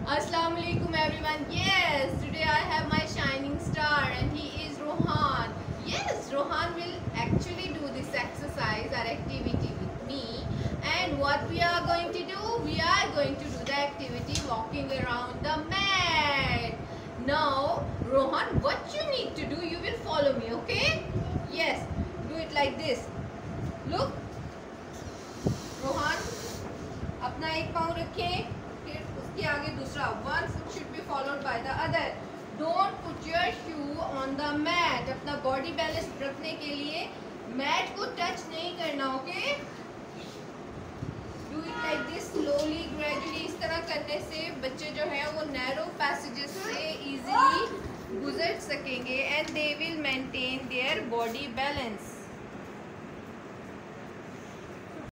Assalamualaikum everyone. Yes, today I have my shining star and he is Rohan. Yes, Rohan will actually do this exercise or activity with me. And what we are going to do? We are going to do the activity walking around the mat. Now, Rohan, what you need to do, you will follow me, okay? Yes, do it like this. Look, Rohan, अपना एक पाँव रखें, फिर उसके आगे दूसरा. One foot should be followed by the other. Don't put your shoe on the mat. अपना body balance रखने के लिए mat को touch नहीं करना, okay? Do it like this slowly, gradually. इस तरह करने से बच्चे जो हैं वो narrow passages से easily गुजर सकेंगे and they will maintain their body balance.